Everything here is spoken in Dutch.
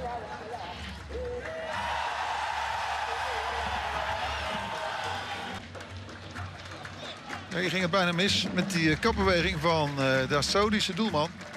Ja, hier ging het bijna mis met die kapbeweging van de Saoedische doelman.